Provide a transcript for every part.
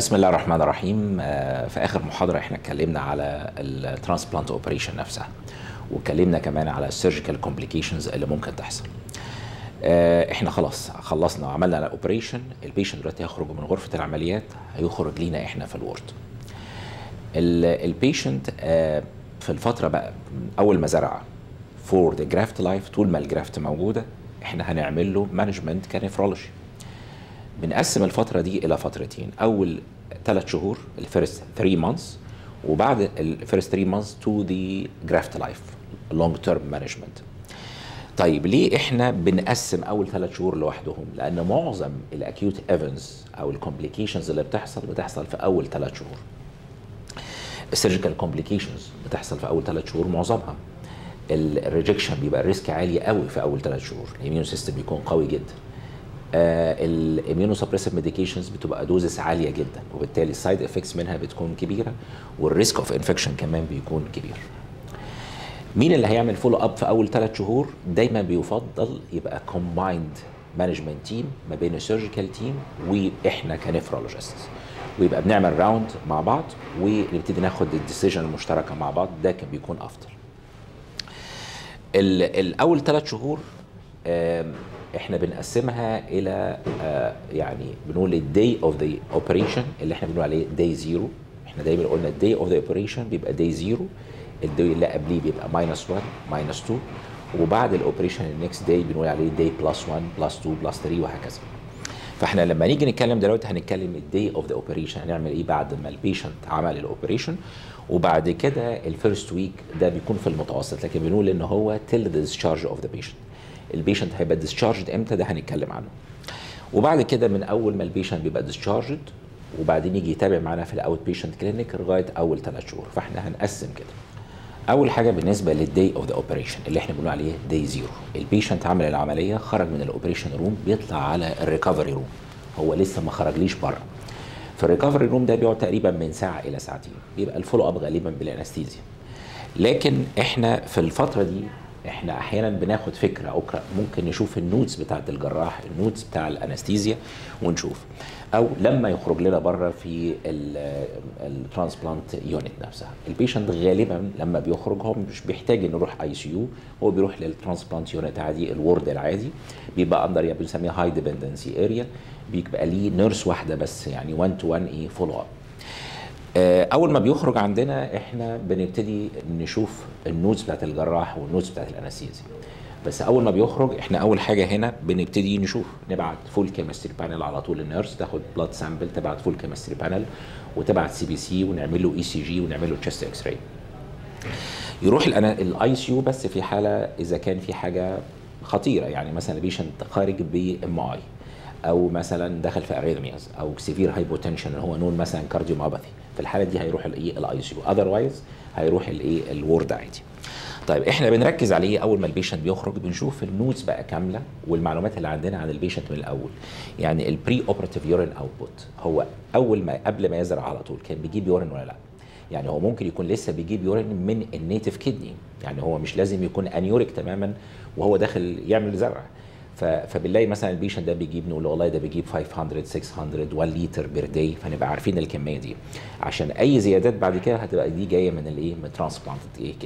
بسم الله الرحمن الرحيم. في آخر محاضرة احنا اتكلمنا على الترانسبلانت اوبريشن نفسها، واتكلمنا كمان على السيرجيكال كومبليكيشنز اللي ممكن تحصل. احنا خلاص خلصنا وعملنا الاوبريشن. البيشنت دلوقتي هيخرج من غرفة العمليات، هيخرج لينا احنا في الورد. البيشنت في الفترة بقى أول ما زرع فور ذا جرافت لايف، طول ما الجرافت موجودة احنا هنعمل له مانجمنت كنفرولوجي. بنقسم الفترة دي إلى فترتين، أول 3 شهور الفيرست 3 مانثs، وبعد الفيرست 3 مانثs تو ذا جرافت لايف لونج تيرم مانجمنت. طيب ليه احنا بنقسم أول 3 شهور لوحدهم؟ لأن معظم الأكيوت ايفنتس أو الكومبليكيشنز اللي بتحصل في أول 3 شهور. السيرجيكال كومبليكيشنز بتحصل في أول 3 شهور معظمها. الريجكشن بيبقى الريسك عالي قوي في أول 3 شهور، الإيميون سيستم بيكون قوي جدا. الاميونو سبريسيف ميديكيشنز بتبقى دوزس عاليه جدا، وبالتالي السايد افكتس منها بتكون كبيره، والريسك اوف انفكشن كمان بيكون كبير. مين اللي هيعمل فولو اب في اول 3 شهور؟ دايما بيفضل يبقى كومبايند مانجمنت تيم ما بين السيرجيكال تيم واحنا كنفرولوجيست، ويبقى بنعمل راوند مع بعض ونبتدي ناخد الديسيجن المشتركه مع بعض. ده كان بيكون افضل. الاول 3 شهور احنا بنقسمها الى يعني بنقول الداي اوف ذا اوبريشن اللي احنا بنقول عليه داي زيرو. احنا دايما قلنا الداي اوف ذا اوبريشن بيبقى داي زيرو، الداي اللي قبليه بيبقى ماينس 1 ماينس 2، وبعد الاوبريشن النكست داي بنقول عليه داي بلس 1 بلس 2 بلس 3 وهكذا. فاحنا لما نيجي نتكلم دلوقتي هنتكلم الداي اوف ذا اوبريشن، هنعمل ايه بعد ما البيشنت عمل الاوبريشن، وبعد كده الفيرست ويك ده بيكون في المتوسط، لكن بنقول ان هو تيل ذا ديسشارج اوف ذا بيشنت. البيشنت هيبقى ديسشارجد امتى؟ ده هنتكلم عنه. وبعد كده من اول ما البيشنت بيبقى ديسشارجد وبعدين يجي يتابع معانا في الاوت بيشنت كلينيك لغايه اول 3 شهور. فاحنا هنقسم كده. اول حاجه بالنسبه للداي اوف ذا اوبريشن اللي احنا بنقول عليه داي زيرو، البيشنت عمل العمليه خرج من الاوبريشن روم، بيطلع على الريكفري روم، هو لسه ما خرجليش بره. في الريكفري روم ده بيقعد تقريبا من ساعه الى ساعتين، بيبقى الفولو اب غالبا بالانستيزيا. لكن احنا في الفتره دي احنا احيانا بناخد فكره اخرى، ممكن نشوف النوتس بتاعت الجراح، النوتس بتاع الانستيزيا ونشوف، او لما يخرج لنا بره في الترانسبلانت يونت نفسها. البيشنت غالبا لما بيخرج هو مش بيحتاج انه يروح اي سي يو، هو بيروح للترانسبلانت يونت عادي، الورد العادي، بيبقى اندر بنسميها هاي ديبندنسي اريا، بيبقى ليه نيرس واحده بس، يعني 1 تو 1 ايه فولو اب. اول ما بيخرج عندنا احنا بنبتدي نشوف النوتس بتاعت الجراح والنوتس بتاعت الانستيزيا. بس اول ما بيخرج احنا اول حاجه هنا بنبتدي نشوف، نبعت فول كيمستري بانل على طول، النيرس تاخد بلاد سامبل، تبعت فول كيمستري بانل وتبعت سي بي سي، ونعمل له اي سي جي ونعمل له تشست اكس راي. يروح الاي سي يو بس في حاله اذا كان في حاجه خطيره، يعني مثلا البيشنت خارج بام اي، او مثلا دخل في اريثمياز، او سيفير هايبوتنشن اللي هو نون مثلا كارديوميوباثي، في الحاله دي هيروح الاي سي يو، اذروايز هيروح الورد عادي. طيب احنا بنركز عليه اول ما البيشنت بيخرج، بنشوف النوتس بقى كامله والمعلومات اللي عندنا عن البيشنت من الاول. يعني البري اوبراتيف يورين اوتبوت، هو اول ما قبل ما يزرع على طول كان بيجيب يورين ولا لا؟ يعني هو ممكن يكون لسه بيجيب يورين من النيتف كيدني، يعني هو مش لازم يكون انيوريك تماما وهو داخل يعمل زرع. فبنلاقي مثلا البيشنت ده بيجيب، نقول له والله ده بيجيب 500 600 1 لتر بير داي، فنبقى عارفين الكميه دي، عشان اي زيادات بعد كده هتبقى دي جايه من الايه، من ترانسبلانتد كدني.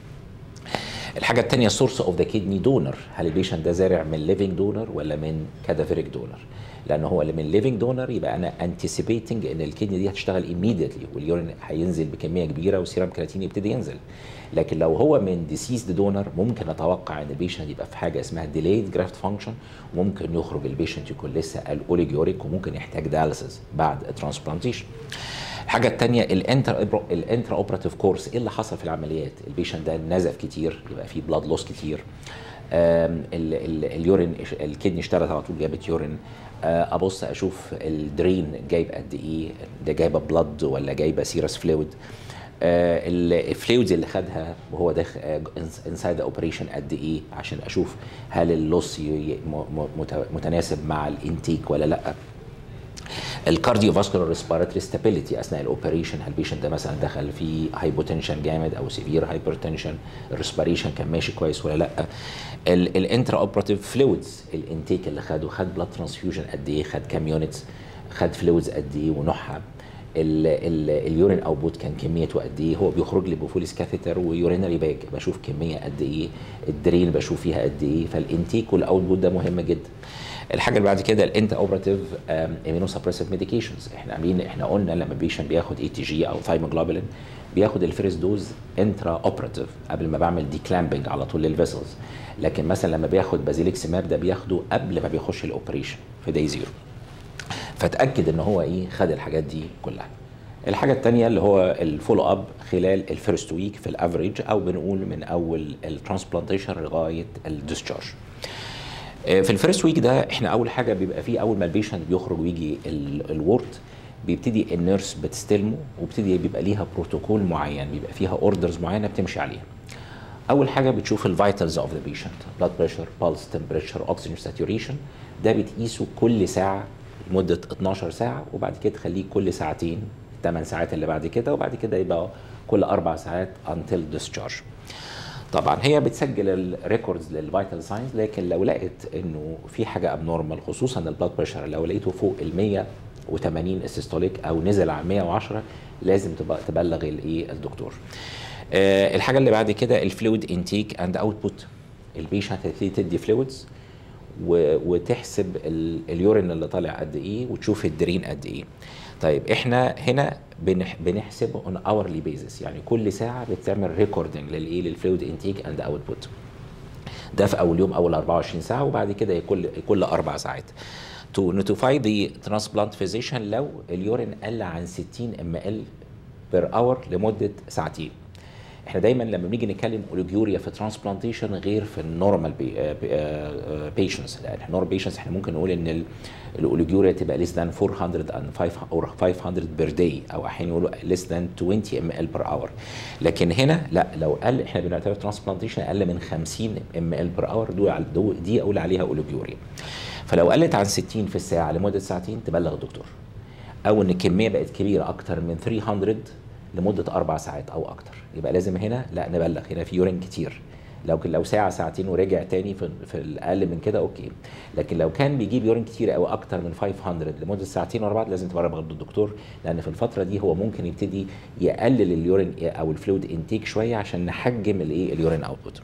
الحاجه الثانيه سورس اوف ذا كدني دونر، هل البيشنت ده زارع من ليفنج دونر ولا من كادافيريك دونر؟ لان هو اللي من ليفنج دونر يبقى انا انتسيبيتنج ان الكدني دي هتشتغل ايميديتلي، واليورين هينزل بكميه كبيره والسيرم كرياتين يبتدي ينزل. لكن لو هو من ديسيزد دونر ممكن اتوقع ان البيشنت يبقى في حاجه اسمها ديليد جرافت فانكشن، وممكن يخرج البيشنت يكون لسه الاوليجوريك وممكن يحتاج دياليسيس بعد الترانسبلانتيشن. الحاجه الثانيه الانترا اوبراتيف كورس، ايه اللي حصل في العمليات؟ البيشنت ده نزف كتير، يبقى فيه بلاد لوس كتير، اليورين الكدني اشتغلت على طول جابت يورين، ابص اشوف الدرين جايب قد ايه، ده جايبه بلاد ولا جايبه سيرس فلويد، الفلويدز اللي خدها وهو داخل انسايد اوبريشن قد ايه، عشان اشوف هل اللوس متناسب مع الانتيك ولا لا. الكارديو فاسكولار ريسبيراتوري ستابيليتي اثناء الاوبريشن، هل البيشنت ده مثلا دخل في هايبوتنشن جامد او سيفير هايبرتنشن، الريسبيريشن كان ماشي كويس ولا لا. الانترا اوبراتيف فلويدز، الانتيك اللي خد بلاد ترانسفيوجن قد ايه، خد كام يونتس، خد فلويدز قد ايه ونوعها. اليورين اوتبوت كان كميته قد ايه، هو بيخرج لي بفوليس كاثيتر ويورينري باج بشوف كميه قد ايه، الدرين بشوف فيها قد ايه، فالانتيك والاوتبوت ده مهم جدا. الحاجه اللي بعد كده الانت اوبراتيف امينو سبريسيف ميديكيشنز، احنا قلنا لما البيشنت بياخد اي تي جي او ثايموجلوبولين بياخد الفيرست دوز انترا اوبراتيف قبل ما بعمل دي كلامبنج على طول للفيسلز، لكن مثلا لما بياخد بازيليكسيماب ده بياخده قبل ما بيخش الاوبريشن في داي زيرو، فتاكد ان هو خد الحاجات دي كلها. الحاجه الثانيه اللي هو الفولو اب خلال الفيرست ويك في الافريج، او بنقول من اول الترانسبلانتيشن لغايه الديسشارج. في الفيرست ويك ده احنا اول حاجه بيبقى فيه اول ما البيشنت بيخرج ويجي الورد بيبتدي النيرس بتستلمه، وبتدي بيبقى ليها بروتوكول معين، بيبقى فيها اوردرز معينه بتمشي عليها. اول حاجه بتشوف الفيتالز اوف ذا بيشنت، بلاد بريشر، بالس، تمبريتشر، اوكسجين ساتوريشن، ده بتقيسه كل ساعه لمده 12 ساعه، وبعد كده تخليه كل ساعتين 8 ساعات اللي بعد كده، وبعد كده يبقى كل 4 ساعات until discharge. طبعا هي بتسجل الريكوردز للفيتال ساينز، لكن لو لقيت انه في حاجه ابنورمال خصوصا البلاد بريشر، لو لقيته فوق ال 180 السيستوليك او نزل عن 110 لازم تبلغ الدكتور. الحاجه اللي بعد كده الفلويد انتيك اند اوتبوت، البيشنت هتبتدي تدي فلويدز وتحسب اليورين اللي طالع قد ايه وتشوف الدرين قد ايه. طيب احنا هنا بنحسب اون اورلي بيزس، يعني كل ساعه بتعمل ريكوردنج للفلويد انتيك اند اوتبوت، ده في اول يوم اول 24 ساعه، وبعد كده كل 4 ساعات. to notify the transplant physician لو اليورين قل عن 60 ml per hour لمده ساعتين. احنا دايما لما بنيجي نتكلم اوليجوريا في ترانسبلانتيشن غير في النورمال بيشنتس، لان النورمال بيشنتس احنا ممكن نقول ان الاوليجوريا تبقى less than 400 or 500 بير داي، او احيانا يقولوا less than 20 ml per hour. لكن هنا لا، لو قل احنا بنعتبر ترانسبلانتيشن اقل من 50 ml per hour دي اقول عليها اوليجوريا. فلو قلت عن 60 في الساعه لمده ساعتين تبلغ الدكتور، او ان الكميه بقت كبيره اكتر من 300 لمده 4 ساعات او اكتر، يبقى لازم هنا لا نبلغ، هنا في يورين كتير. لو ساعه ساعتين ورجع تاني في الاقل من كده اوكي، لكن لو كان بيجيب يورين كتير او اكتر من 500 لمده ساعتين ورا بعض لازم تبلغ برضه الدكتور، لان في الفتره دي هو ممكن يبتدي يقلل اليورين او الفلويد انتيك شويه عشان نحجم اليورين اوتبوت.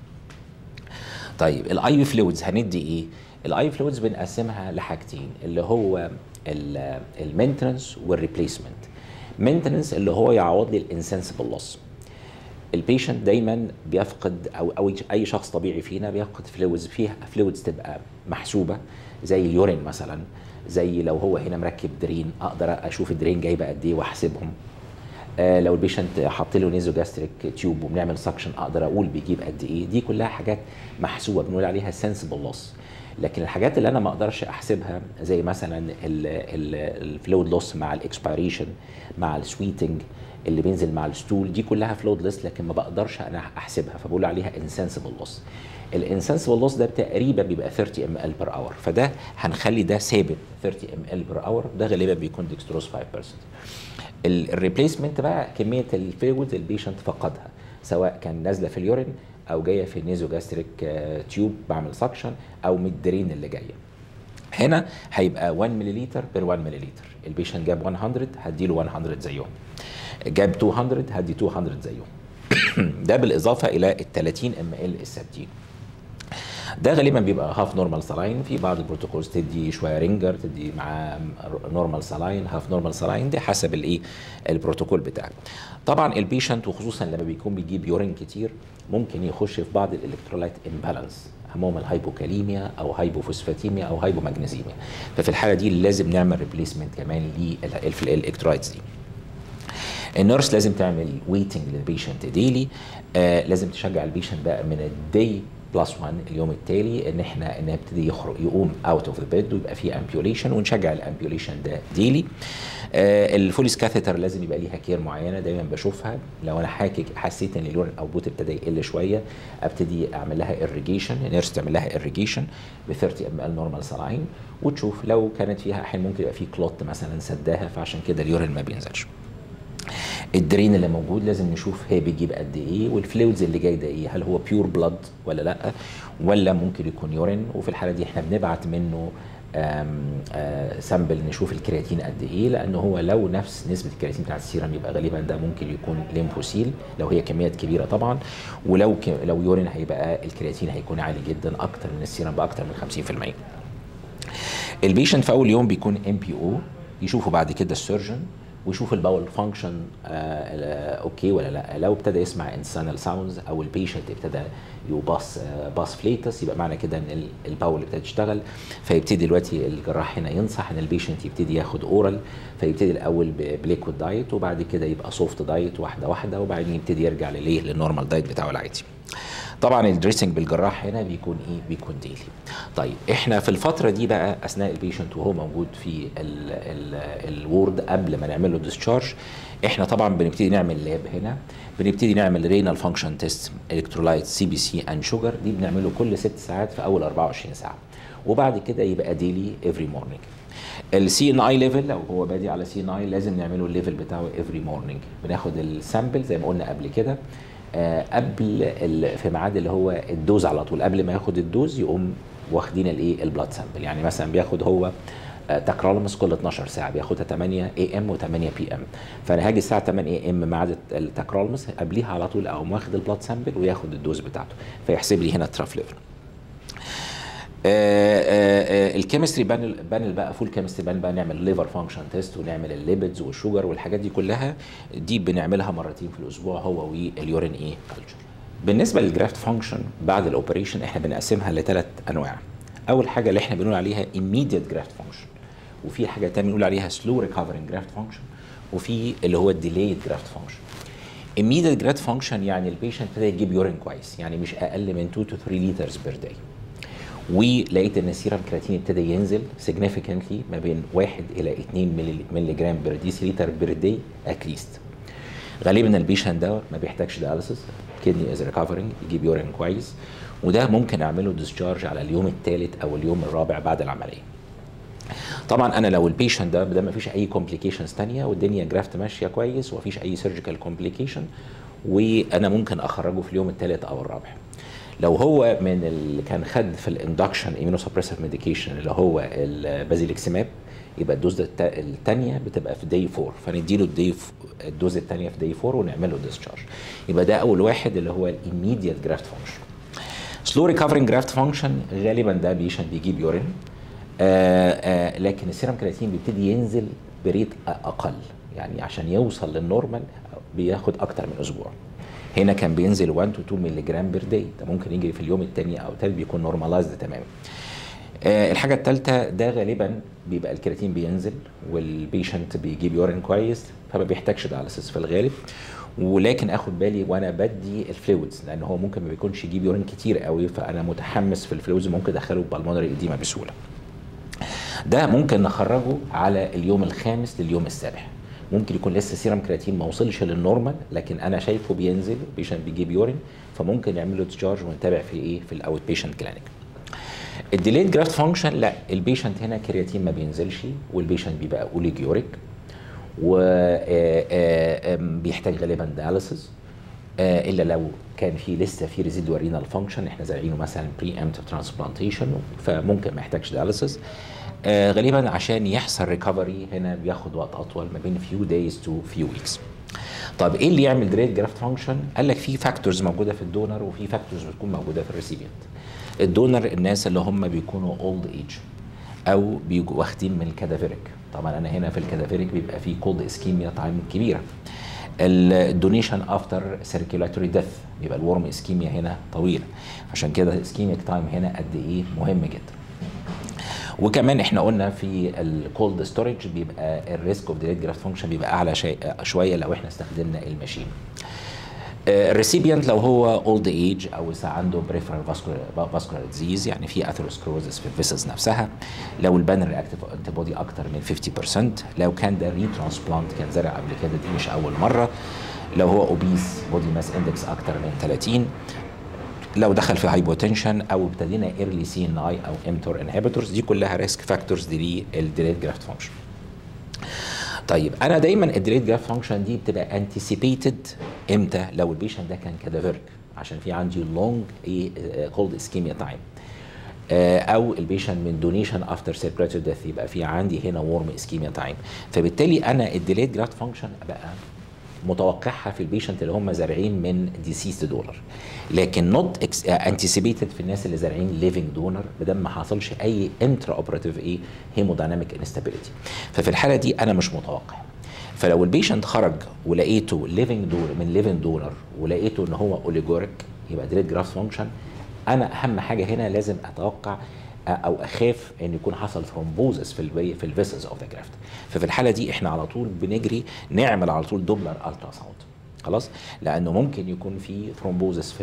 طيب الاي في فلويدز هندي ايه؟ الاي فلويدز بنقسمها لحاجتين، اللي هو المينتنس والريبليسمنت. مينتنس اللي هو يعوض لي الانسنسبل لوس. البيشنت دايما بيفقد او اي شخص طبيعي فينا بيفقد فلويدز، فيها فلويدز تبقى محسوبه زي اليورين مثلا، زي لو هو هنا مركب درين اقدر اشوف الدرين جايبه قد ايه واحسبهم. لو البيشنت حاط له نيزو جاستريك تيوب وبنعمل سكشن اقدر اقول بيجيب قد ايه، دي كلها حاجات محسوبه بنقول عليها سنسبل لوس. لكن الحاجات اللي انا ما اقدرش احسبها زي مثلا الفلويد لوس مع الاكسبيريشن مع السويتنج اللي بينزل مع الستول، دي كلها فلويد لوس لكن ما بقدرش انا احسبها، فبقول عليها انسنسبل لوس. الانسنسبل لوس ده تقريبا بيبقى 30 ml بير اور، فده هنخلي ده ثابت 30 ml بير اور، ده غالبا بيكون ديكستروز 5%. الريبليسمنت بقى كميه الفلويد البيشنت فقدها، سواء كان نازله في اليورين او جايه في النيزو جاستريك تيوب بعمل سكشن او من الدرين اللي جايه. هنا هيبقى 1 ملليلتر بير 1 ملليلتر، البيشنت جاب 100 هديله 100 زيهم، جاب 200 هدي 200 زيهم. ده بالاضافه الى ال 30 ml الثابتين. ده غالبا بيبقى هاف نورمال سلاين، في بعض البروتوكولز تدي شويه رينجر، تدي مع نورمال سلاين، هاف نورمال سلاين، دي حسب البروتوكول بتاعك. طبعا البيشنت وخصوصا لما بيكون بيجيب يورين كتير ممكن يخش في بعض الالكترولايت امبالانس، همهم الهايبوكاليميا او هايبوفوسفاتيميا او هايبومagنيزيميا، ففي الحاله دي لازم نعمل ريبليسمنت كمان للالكترولايتس دي. النيرس لازم تعمل ويتنج للبيشنت ديلي، لازم تشجع البيشنت بقى من الدي بلس 1 اليوم التالي ان يبتدي يقوم اوت اوف ذا بيد ويبقى فيه امبيوليشن، ونشجع الامبيوليشن ده ديلي. الفوليس كاثيتر لازم يبقى ليها كير معينه دايما بشوفها، لو انا حسيت ان اليورين اوتبوت ابتدى يقل شويه ابتدي اعمل لها irrigation، النيرس تعمل لها irrigation ب 30 ml نورمال سلاين، وتشوف لو كانت فيها احيانا ممكن يبقى في كلوت مثلا سداها فعشان كده اليورين ما بينزلش. الدرين اللي موجود لازم نشوف هي بيجيب قد ايه، والفلويدز اللي جاي ده ايه، هل هو بيور بلاد ولا لا، ولا ممكن يكون يورين، وفي الحاله دي احنا بنبعت منه سامبل نشوف الكرياتين قد ايه، لان هو لو نفس نسبه الكرياتين بتاعت السيرم يبقى غالبا ده ممكن يكون ليمفوسيل لو هي كميات كبيره طبعا، ولو لو يورين هيبقى الكرياتين هيكون عالي جدا اكتر من السيرم باكتر من 50%. البيشنت في اول يوم بيكون MPO، يشوفوا بعد كده السيرجن ويشوف الباول فانكشن اوكي ولا لا. لو ابتدى يسمع انسانال ساوندز او البيشنت ابتدى باس فليتس، يبقى معنى كده ان الباول ابتدى تشتغل، فيبتدي دلوقتي الجراح هنا ينصح ان البيشنت يبتدي ياخد اورال، فيبتدي الاول بليكويد دايت وبعد كده يبقى سوفت دايت واحده واحده، وبعدين يبتدي يرجع للنورمال دايت بتاعه العادي. طبعا الدريسنج بالجراح هنا بيكون ايه؟ بيكون ديلي. طيب احنا في الفتره دي بقى اثناء البيشنت وهو موجود في الورد قبل ما نعمل له ديسشارج، احنا طبعا بنبتدي نعمل لاب هنا، بنبتدي نعمل رينال فانكشن تيست، الكترولايت CBC اند شوجر، دي بنعمله كل 6 ساعات في اول 24 ساعه، وبعد كده يبقى ديلي افري مورنينج. الCNI ليفل لو هو بادي على CNI لازم نعمله الليفل بتاعه افري مورنينج. بناخد السامبل زي ما قلنا قبل كده قبل في ميعاد اللي هو الدوز على طول، قبل ما ياخد الدوز يقوم واخدين الايه؟ البلاد سامبل. يعني مثلا بياخد هو تاكرولمس كل 12 ساعه، بياخدها 8 AM و8 PM، فانا هاجي الساعه 8 AM ميعاد التاكرولمس، قبليها على طول اقوم واخد البلاد سامبل وياخد الدوز بتاعته، فيحسب لي هنا التراف ليفل. الكيمستري بانل بقى فول كيمستري بانل بقى، نعمل ليفر فانكشن تيست ونعمل الليبيدز والشوجر والحاجات دي كلها، دي بنعملها مرتين في الاسبوع هو واليورين ايه كلتشر. بالنسبه للجرافت فانكشن بعد الاوبريشن احنا بنقسمها لثلاث انواع. اول حاجه اللي احنا بنقول عليها immediate graft function، وفي حاجه ثانيه بنقول عليها slow recovering graft function، وفي اللي هو delayed graft function. immediate graft function يعني البيشنت ابتدى يجيب يورين كويس، يعني مش اقل من 2 to 3 liters per day، ولقيت ان السيرم كرياتين ابتدى ينزل significantly ما بين 1 إلى 2 مللي جرام بير ديسيليتر بير داي اتليست. غالبا البيشنت ده ما بيحتاجش دياليسيس، كدني از ريكفرنج، يجيب يورين كويس، وده ممكن اعمله ديسشارج على اليوم الثالث او اليوم الرابع بعد العمليه. طبعا انا لو البيشنت ده ما فيش اي كومبليكيشنز ثانيه والدنيا جرافت ماشيه كويس وما فيش اي سيرجيكال كومبليكيشن، وانا ممكن اخرجه في اليوم الثالث او الرابع. لو هو من اللي كان خد في الاندكشن ايمينوسبريسيف ميديكيشن اللي هو البازيليكسيماب، يبقى الدوز الثانيه بتبقى في داي 4، فنديله الدوز الثانيه في داي 4 ونعمل له ديسشارج. يبقى ده اول واحد اللي هو الايميديت جرافت فانكشن. سلو ريكفرنج جرافت فانكشن غالبا ده بيشنت بيجيب يورين، لكن السيرم كرياتين بيبتدي ينزل بريت اقل، يعني عشان يوصل للنورمال بياخد اكتر من اسبوع. هنا كان بينزل 1 to 2 مللي جرام بير داي، ده ممكن يجري في اليوم الثاني او الثالث بيكون نورمالايزد تماما. الحاجه الثالثه ده غالبا بيبقى الكرياتين بينزل والبيشنت بيجيب يورين كويس، فما بيحتاجش دياليسيس في الغالب، ولكن اخد بالي وانا بدي الفلويدز، لان هو ممكن ما بيكونش يجيب يورين كتير قوي، فانا متحمس في الفلويدز ممكن ادخله بالمونري اديما بسهوله. ده ممكن نخرجه على اليوم الخامس لليوم السابع، ممكن يكون لسه سيرم كرياتين ما وصلش للنورمال، لكن انا شايفه بينزل، البيشنت بيجيب يورين، فممكن يعمل له ديسشارج ونتابع في ايه؟ في الاوت بيشنت كلينيك. الديليد جرافت فانكشن لا، البيشنت هنا كرياتين ما بينزلش والبيشنت بيبقى اوليجيوريك وبيحتاج غالبا دياليسيس، الا لو كان في لسه في ريزيدوال رينال فانكشن احنا زارعينه مثلا بري امتيف ترانسبلانتيشن، فممكن ما يحتاجش دياليسيس. غالبا عشان يحصل ريكفري هنا بياخد وقت اطول ما بين few days to few weeks. طب ايه اللي يعمل ديليد جرافت فانكشن؟ قال لك في فاكتورز موجوده في الدونر وفي فاكتورز بتكون موجوده في الريسيبيانت. الدونر الناس اللي هم بيكونوا اولد ايج او بيجوا واخدين من الكادافيريك، طبعا انا هنا في الكادافيريك بيبقى في كولد اسكيميا تايم كبيره. الدونيشن افتر سيركيولاتوري ديث بيبقى الورم اسكيميا هنا طويله، عشان كده اسكيميك تايم هنا قد ايه مهم جدا. وكمان احنا قلنا في الكولد ستورج بيبقى الريسك اوف ديليد جرافت فانكشن بيبقى اعلى شويه لو احنا استخدمنا الماشين. الريسيبيانت لو هو اولد ايج او عنده بريفرال فاسكولار ديزيز، يعني في اثيروسكلروزس في الفيسلز نفسها، لو البان رياكتيف انتي بودي اكتر من 50%، لو كان ده ري ترانسبلانت كان زرع قبل كده دي مش اول مره، لو هو اوبيس بودي ماس اندكس اكتر من 30، لو دخل في هايبوتنشن او ابتدينا ايرلي CNI او امتور انهبيتورز، دي كلها ريسك فاكتورز دي للديليد جرافت فانكشن. طيب انا دايما الديليد جرافت فانكشن دي بتبقى انتسيبيتد امتى؟ لو البيشنت ده كان كادافيرك، عشان في عندي لونج كولد اسكيميا تايم. او البيشنت من دونيشن افتر سيربريتوري ديث، يبقى في عندي هنا وورم اسكيميا تايم. فبالتالي انا الديليد جرافت فانكشن بقى متوقعها في البيشنت اللي هم زارعين من ديسيست دونر، لكن نوت انتسيبيتد في الناس اللي زارعين ليفنج دونر، بدل ما حصلش اي انترا اوبراتيف ايه هيمودايناميك انستابيليتي. ففي الحاله دي انا مش متوقع. فلو البيشنت خرج ولقيته ليفنج دونر من ليفنج دونر ولقيته ان هو اوليجوريك، يبقى ديليد جرافت فانكشن. انا اهم حاجه هنا لازم اتوقع او اخاف ان يكون حصل ثرومبوزس في الفيسلز اوف ذا جرافت. ففي الحاله دي احنا على طول بنجري نعمل على طول دوبلر الترا ساوند، خلاص، لانه ممكن يكون في ثرومبوزس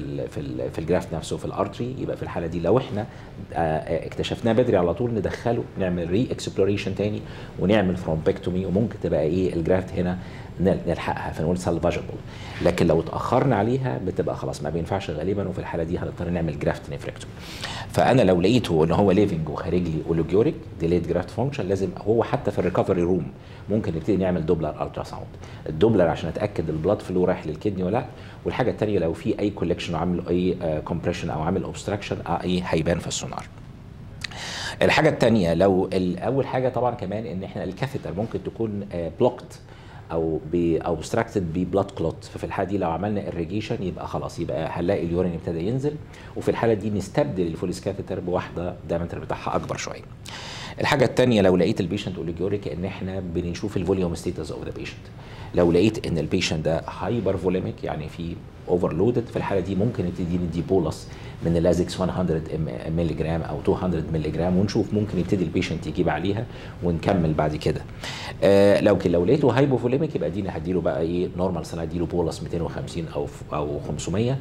في الجرافت نفسه في الارتري. يبقى في الحاله دي لو احنا اكتشفناه بدري على طول ندخله، نعمل ري اكسبلوريشن تاني ونعمل ثرومبكتومي، وممكن تبقى ايه الجرافت هنا نلحقها فنقول سالفاجبل. لكن لو اتاخرنا عليها بتبقى خلاص ما بينفعش غالبا، وفي الحاله دي هنضطر نعمل جرافت نفركتومي. فانا لو لقيته ان هو ليفنج وخارج لي اوليجوريك ديليد جرافت فانكشن، لازم هو حتى في الريكفري روم ممكن نبتدي نعمل دوبلر الترا ساوند. الدوبلر عشان اتاكد البلاد فلو رايح للكدني ولا لا، والحاجه الثانيه لو في اي كولكشن وعامل اي كومبريشن او عامل اوبستراكشن ايه هيبان في السونار. الحاجه الثانيه لو اول حاجه طبعا كمان ان احنا الكاثيتر ممكن تكون بلوكت او اوبستراكتد ببلاد كلوت. ففي الحاله دي لو عملنا اريجيشن يبقى خلاص، يبقى هنلاقي اليورين ابتدى ينزل، وفي الحاله دي نستبدل الفوليس كاثيتر بواحده دايمتر بتاعها اكبر شويه. الحاجه الثانيه لو لقيت البيشنت اوليجوريك ان احنا بنشوف الفوليوم ستيتس اوف ذا بيشنت. لو لقيت ان البيشنت ده هايبر فوليميك يعني في اوفرلودد، في الحاله دي ممكن نبتدي ندي بولس من اللازكس 100 مللي جرام او 200 مللي جرام، ونشوف ممكن يبتدي البيشنت يجيب عليها ونكمل بعد كده. لو لقيته هايبوفوليميك يبقى ادينا هديله بقى ايه نورمال سنه، اديله بولس 250 او 500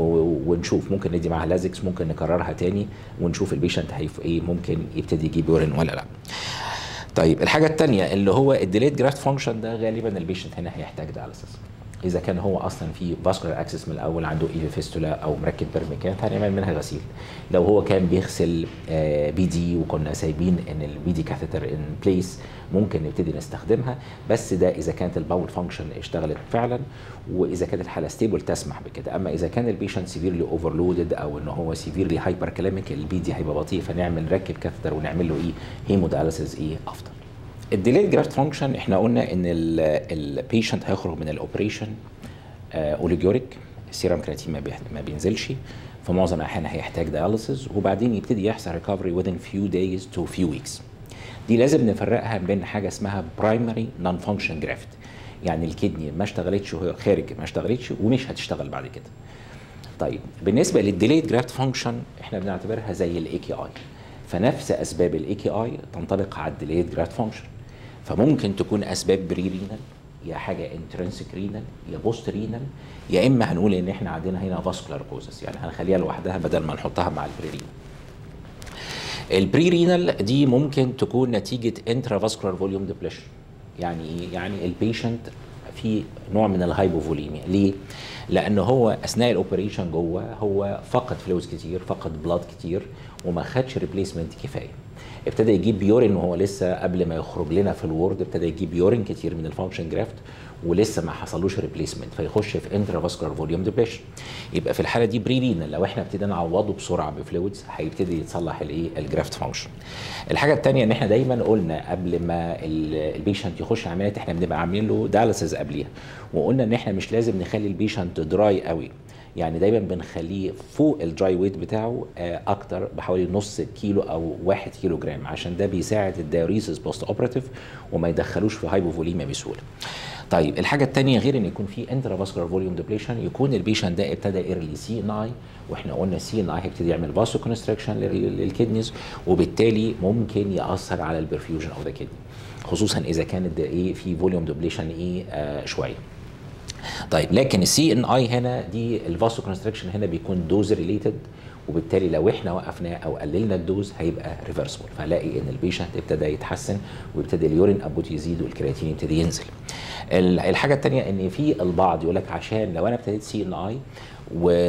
ونشوف ممكن ندي معاها لازكس، ممكن نكررها تاني ونشوف البيشنت ايه ممكن يبتدي يجيب يورين ولا لا. طيب الحاجه الثانيه اللي هو الديليد جرافت فانكشن ده، غالبا البيشنت هنا هيحتاج داياليسيس. اذا كان هو اصلا في فاسكولار اكسس من الاول، عنده ايفي فيستولا او مركب برميكات، هنعمل منها غسيل. لو هو كان بيغسل بي دي وكنا سايبين ان البي دي كاثيتر ان بليس، ممكن نبتدي نستخدمها، بس ده اذا كانت الباول فانكشن اشتغلت فعلا واذا كانت الحاله ستيبل تسمح بكده. اما اذا كان البيشنت سيفيرلي اوفرلودد او ان هو سيفيرلي هايبر كلاميك، البي دي هيبقى بطيء، فنعمل نركب كاثيتر ونعمل له ايه هيموداياليسيس افضل. الديليد جرافت فانكشن احنا قلنا ان البيشنت هيخرج من الاوبريشن اوليجوريك، السيرم كرياتين ما بينزلش، في معظم الاحيان هيحتاج دياليسيس، وبعدين يبتدي يحصل ريكفري within few days to few weeks. دي لازم نفرقها بين حاجه اسمها برايمري نون فانكشن جرافت، يعني الكدني ما اشتغلتش وهي خارج، ما اشتغلتش ومش هتشتغل بعد كده. طيب بالنسبه للديليد جرافت فانكشن احنا بنعتبرها زي الاي كي اي، فنفس اسباب الاي كي اي تنطبق على الديليد جرافت فانكشن. فممكن تكون اسباب بري رينال، يا حاجه انترنسك رينال، يا بوست رينال، يا اما هنقول ان احنا عندنا هنا فاسكولار كوزس، يعني هنخليها لوحدها بدل ما نحطها مع البري رينال. البري رينال دي ممكن تكون نتيجه انترا فاسكولار فوليوم ديبليشن. يعني ايه؟ يعني البيشنت في نوع من الهايبوفوليميا. ليه؟ لان هو اثناء الاوبريشن جوه هو فقد فلوس كتير، فقد بلاد كتير، وما خدش ريبليسمنت كفايه. ابتدى يجيب يورين وهو لسه قبل ما يخرج لنا في الورد، ابتدى يجيب يورين كتير من الفانكشن جرافت ولسه ما حصلوش ريبليسمنت، فيخش في انترا فاسكولار فوليوم ديبريشن. يبقى في الحاله دي بري رينال، لو احنا ابتدينا نعوضه بسرعه بفلويدز هيبتدي يتصلح الايه الجرافت فانكشن. الحاجه الثانيه ان احنا دايما قلنا قبل ما البيشنت يخش عمليات احنا بنبقى عاملين له داياليسيس قبليها، وقلنا ان احنا مش لازم نخلي البيشنت دراي قوي، يعني دايما بنخليه فوق الدراي ويت بتاعه اكتر بحوالي نص كيلو او 1 كيلو جرام، عشان ده بيساعد الدايوريسيس بوست اوبراتيف وما يدخلوش في هايبوفوليميا بسهوله. طيب الحاجه الثانيه غير ان يكون في انترا فاسكولار فوليوم ديبليشن، يكون البيشنت ده ابتدى ايرلي سي ان اي، واحنا قلنا السي ان اي هيبتدي يعمل فاسو كونستراكشن للكدنيز، وبالتالي ممكن ياثر على البرفيوجن اوف ذا كدني، خصوصا اذا كانت ايه في فوليوم ديبليشن شويه. طيب لكن السي ان اي هنا دي الفاسو كونستراكشن هنا بيكون دوز ريليتد، وبالتالي لو احنا وقفناه او قللنا الدوز هيبقى ريفرسبل، فهلاقي ان البيشنت ابتدى يتحسن وابتدى اليورين ابوت يزيد والكرياتين يبتدي ينزل. الحاجه الثانيه ان في البعض يقول لك عشان لو انا ابتديت سي ان اي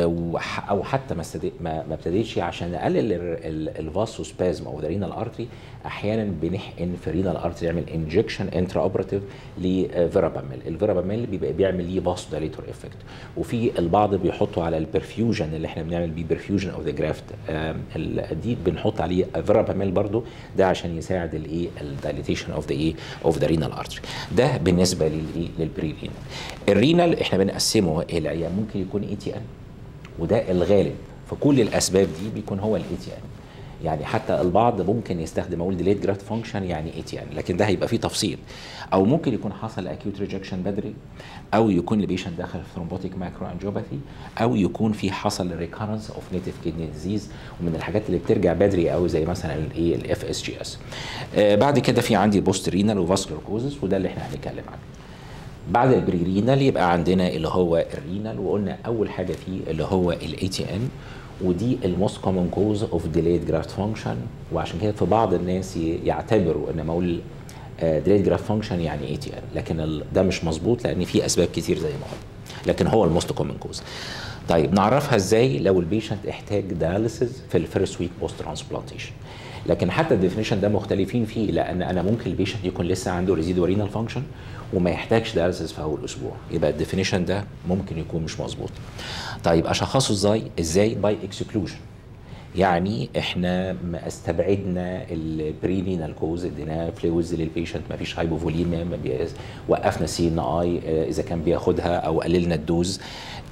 او حتى ما ابتديتش عشان اقلل الفاسو سبازم او ذا رينال ارتري، احيانا بنحقن في رينال ارتري، يعمل انجكشن انترا اوبراتيف لفيراباميل. الفيراباميل بيبقى بيعمل ليه فاسوديليتور افكت. وفي البعض بيحطوا على البرفيوجن اللي احنا بنعمل بيه برفيوجن اوف ذا جرافت، دي بنحط عليه فيراباميل برضو، ده عشان يساعد الايه الدايليتيشن اوف ذا ايه اوف ذا رينال ارتري. ده بالنسبه للبري رينال. الرينال احنا بنقسمه الى ممكن يكون اي تي ان، وده الغالب في كل الاسباب دي بيكون هو الاي تي ان. يعني حتى البعض ممكن يستخدم اقول ديليت جرافت فانكشن يعني اي تي ان، لكن ده هيبقى فيه تفصيل. او ممكن يكون حصل اكيوت ريجكشن بدري، او يكون البيشنت داخل في ثرومبوتيك ماكرو انجيوباثي، او يكون في حصل ريكارنس اوف نيتيف كيدني ديزيز، ومن الحاجات اللي بترجع بدري قوي زي مثلا الايه الاف اس جي اس. بعد كده في عندي بوست رينال وفاسكولار كوزز، وده اللي احنا هنتكلم عنه. بعد البري رينال يبقى عندنا اللي هو الرينال، وقلنا اول حاجه فيه اللي هو الاي تي ان، ودي الموست كومن كوز اوف ديليد جرافت فانكشن. وعشان كده في بعض الناس يعتبروا ان ما اقول ديليد جرافت فانكشن يعني اي تي ان، لكن ده مش مظبوط لان في اسباب كتير زي ما قلنا، لكن هو الموست كومن كوز. طيب نعرفها ازاي لو البيشنت احتاج دياليسيس في الفيرست ويك بوست ترانسبلانتيشن؟ لكن حتى الديفينيشن ده مختلفين فيه، لان انا ممكن البيشنت يكون لسه عنده ريزيدوال رينال فانكشن وما يحتاجش دياليسيس في اول اسبوع، يبقى الديفينيشن ده ممكن يكون مش مظبوط. طيب اشخصه ازاي؟ باي اكسكلوجن. يعني احنا ما استبعدنا البري رينال كوز، ادينا فلويدز للبيشنت، ما فيش هايبوفوليميا، وقفنا سي ان اي اذا كان بياخدها او قللنا الدوز،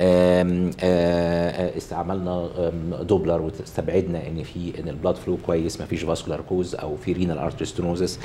استعملنا دوبلر واستبعدنا ان البلاد فلو كويس، ما فيش فاسكولار كوز او في رينال ارتري ستينوزس،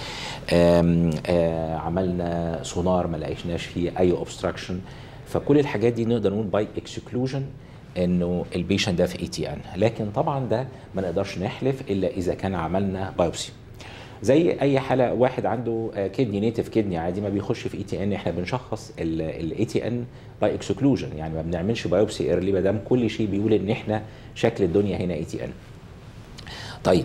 عملنا سونار ما لقيناش فيه اي اوبستراكشن. فكل الحاجات دي نقدر نقول باي اكسكلوجن انه البيشنت ده في اي تي ان، لكن طبعا ده ما نقدرش نحلف الا اذا كان عملنا بايوبسي. زي اي حاله واحد عنده كدني نيتف كدني عادي ما بيخش في اي تي ان، احنا بنشخص الاي تي ان باي اكسكلوجن، يعني ما بنعملش بايوبسي ايرلي ما دام كل شيء بيقول ان احنا شكل الدنيا هنا اي تي ان. طيب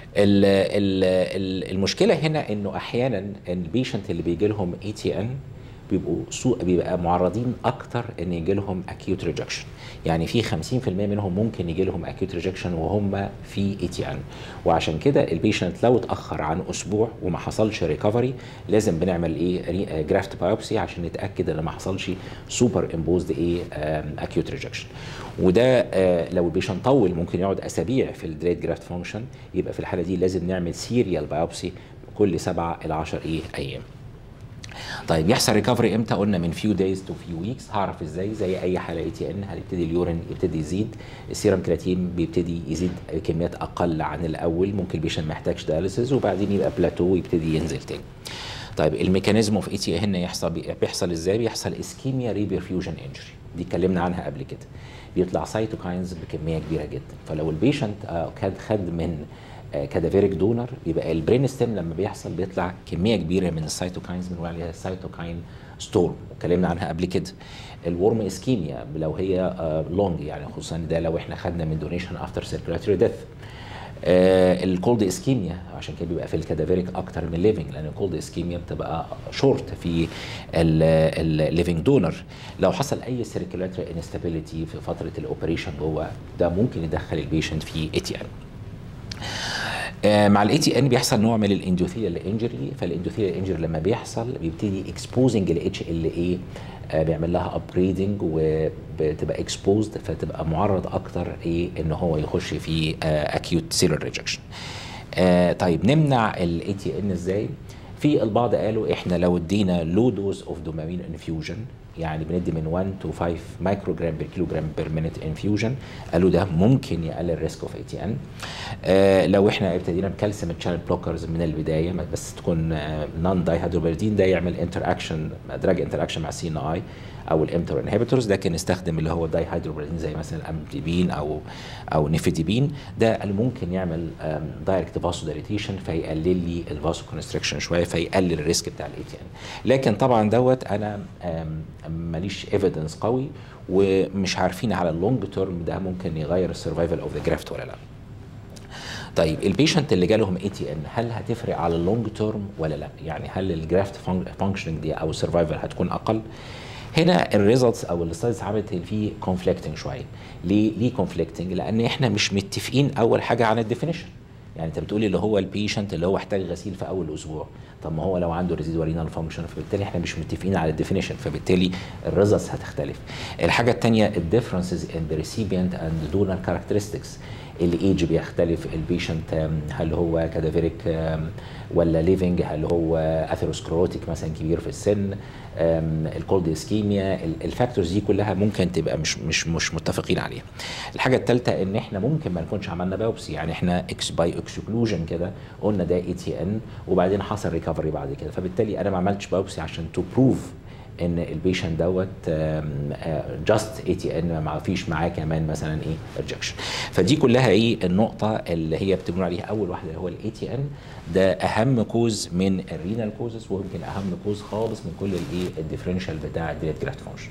المشكله هنا انه احيانا البيشنت اللي بيجي لهم اي تي ان بيبقى معرضين اكتر ان يجي لهم اكيوت ريجكشن. يعني في 50% منهم ممكن يجي لهم اكيوت ريجكشن وهم في اي تي ان، وعشان كده البيشنت لو اتاخر عن اسبوع وما حصلش ريكفري لازم بنعمل ايه جرافت بايوبسي عشان نتاكد ان ما حصلش سوبر امبوزد اكيوت ريجكشن. وده لو البيشنت طول ممكن يقعد اسابيع في الديليد جرافت فانكشن، يبقى في الحاله دي لازم نعمل سيريال بايوبسي كل 7 إلى 10 ايام. طيب يحصل ريكفري امتى؟ قلنا من فيو دايز تو فيو ويكس. هعرف ازاي؟ زي اي حاله اي تي ان هيبتدي اليورين يبتدي يزيد، السيرم كرياتين بيبتدي يزيد كميات اقل عن الاول، ممكن البيشنت ما يحتاجش دياليسيس، وبعدين يبقى بلاتو ويبتدي ينزل تاني. طيب الميكانيزم اوف اي تي ان بيحصل ازاي؟ بيحصل اسكيميا ريبرفيوجن انجري، دي اتكلمنا عنها قبل كده. بيطلع سايتوكاينز بكميه كبيره جدا، فلو البيشنت خد من كادافيريك دونر يبقى البرين ستيم لما بيطلع كميه كبيره من السيتوكاينز بنقول عليها سيتوكاين ستورم، اتكلمنا عنها قبل كده. الورم اسكيميا لو هي لونج، يعني خصوصا ده لو احنا خدنا من دونيشن افتر سيركولاتوري ديث. الكولد اسكيميا عشان كده بيبقى في الكادافيريك اكتر من الليفنج، لان الكولد اسكيميا بتبقى شورت في الليفنج دونر. لو حصل اي سيركولاتوري انستابيليتي في فتره الاوبريشن جوه، ده ممكن يدخل البيشنت في اي تي ان. مع الاي تي ان بيحصل نوع من الاندوثيليال انجري، فالاندوثيليال انجري لما بيحصل بيبتدي اكسبوزنج الاتش ال اي، بيعمل لها ابجريدنج وبتبقى اكسبوزد، فتبقى معرض اكتر ان هو يخش في اكيوت سيلر ريجكشن. طيب نمنع الاي تي ان ازاي؟ في البعض قالوا احنا لو ادينا لو دوز اوف دوبامين انفيوجن، يعني بندي من 1 to 5 مايكروجرام بير كيلوجرام بير مينيت انفيوجن، قالوا ده ممكن يقلل ريسك اوف اي تي ان. لو احنا ابتدينا بكالسيوم تشانل بلوكرز من البدايه بس تكون نون داي هيدروبيردين، ده يعمل انتراكشن دراج انتراكشن مع سي ان اي او الامتر انهبيتورز، لكن نستخدم اللي هو داي هيدروبيردين زي مثلا الامبيدين او نيفيديبين، ده اللي ممكن يعمل دايركت فاسو دايليتيشن فيقلل لي الفاسو كونستريكشن شويه، فيقلل الريسك بتاع الاي تي ان. لكن طبعا دوت انا ماليش ايفيدنس قوي، ومش عارفين على اللونج تيرم ده ممكن يغير السرفايفل اوف ذا جرافت ولا لا. طيب البيشنت اللي جالهم اي تي ان هل هتفرق على اللونج تيرم ولا لا؟ يعني هل الجرافت فانكشننج دي او السرفايفل هتكون اقل؟ هنا الريزلتس او الستاديز عملت فيه كونفليكتنج شويه. ليه كونفليكتنج؟ لان احنا مش متفقين اول حاجه عن الديفينيشن. يعني انت بتقولي اللي هو البيشنت اللي هو احتاج غسيل في اول اسبوع، طب ما هو لو عنده ريزيدوال رينال فانكشن، فبالتالي احنا مش متفقين على الديفينيشن، فبالتالي الريزلتس هتختلف. الحاجه الثانيه الديفرنسز ان ذا ريسيبيانت اند دونر كاركترستكس، الايج بيختلف، البيشنت هل هو كادافيريك ولا ليفنج، هل هو اثيروسكلروتيك مثلا كبير في السن، الكولد اسكيميا، الفاكتورز دي كلها ممكن تبقى مش متفقين عليها. الحاجه الثالثه ان احنا ممكن ما نكونش عملنا بايوبسي، يعني احنا باي اكسكلوجن كده قلنا ده اي تي ان وبعدين حصل ريكفري بعد كده، فبالتالي انا ما عملتش بايوبسي عشان تو بروف ان البيشنت دوت جاست اي تي ان، ما فيش معاه كمان مثلا ايه ريجكشن. فدي كلها ايه النقطه اللي هي بتبنوا عليها. اول واحده اللي هو الاي تي ان، ده اهم كوز من الرينال كوزز، ويمكن اهم كوز خالص من كل الايه الديفرنشال بتاع الديليت جرافت فانكشن.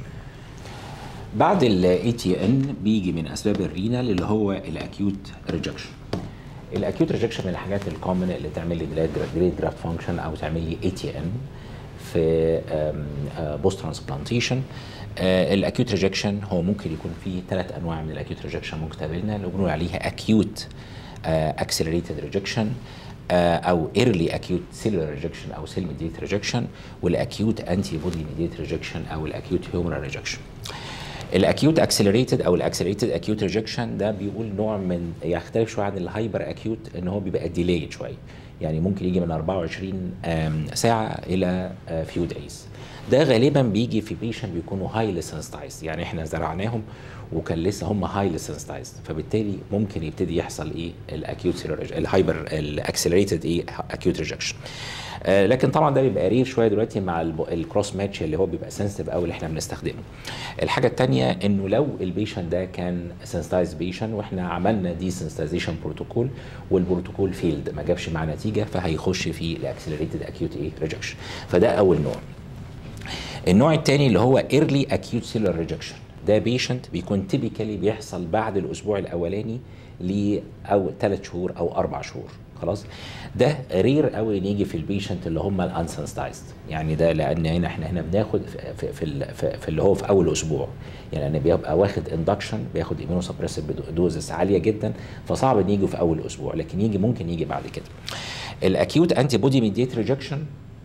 بعد الاي تي ان بيجي من اسباب الرينال اللي هو الاكيوت ريجكشن. الاكيوت ريجكشن من الحاجات الكومن اللي تعمل لي ديليت جرافت فانكشن او تعمل لي اي تي ان في بوست ترانسبلانتيشن. الاكيوت ريجكشن هو ممكن يكون فيه 3 انواع من الاكيوت ريجكشن ممكن تقابلنا، اللي بنقول عليها اكيوت اكسلريتد ريجكشن او ايرلي اكيوت سيلولار ريجكشن او سيل ميديت ريجكشن، والاكيوت انتي بودي ميديت ريجكشن او الاكيوت هيومرال ريجكشن. الاكيوت اكسلريتد او الاكسلريتد اكيوت ريجكشن ده بيقول نوع من يختلف شويه عن الهايبر اكيوت، ان هو بيبقى ديليد شويه، يعني ممكن يجي من 24 ساعه الى فيو دايز. ده غالبا بيجي في بيشنت بيكونوا هايلي سنسيتايزد، يعني احنا زرعناهم وكان لسه هم هايلي سنسيتايزد، فبالتالي ممكن يبتدي يحصل ايه الاكيوت الهايبر الاكسلريتد ايه اكيوت ريجكشن. لكن طبعا ده بيبقى رير شويه دلوقتي مع الكروس ماتش اللي هو بيبقى سنسيتيف قوي اللي احنا بنستخدمه. الحاجه الثانيه انه لو البيشنت ده كان سنسيتايز بيشنت واحنا عملنا دي سنسيتايزيشن بروتوكول والبروتوكول فيلد ما جابش مع نتيجه، فهيخش في الاكسلريتد اكيوت ايه ريجكشن. فده اول نوع. النوع الثاني اللي هو ايرلي اكيوت سيلولار ريجكشن، ده بيشنت بيكون تيبيكالي بيحصل بعد الاسبوع الاولاني او 3 شهور او 4 شهور. خلاص، ده رير قوي نيجي في البيشنت اللي هم الانسنسيتايزد، يعني ده لان هنا احنا بناخد في اللي هو في اول اسبوع، يعني انا بيبقى واخد اندكشن، بياخد ايمونو سبريسيف دوزز عاليه جدا، فصعب نيجي في اول اسبوع، لكن ممكن يجي بعد كده. الاكيوت انتي بودي ميديت ريجكشن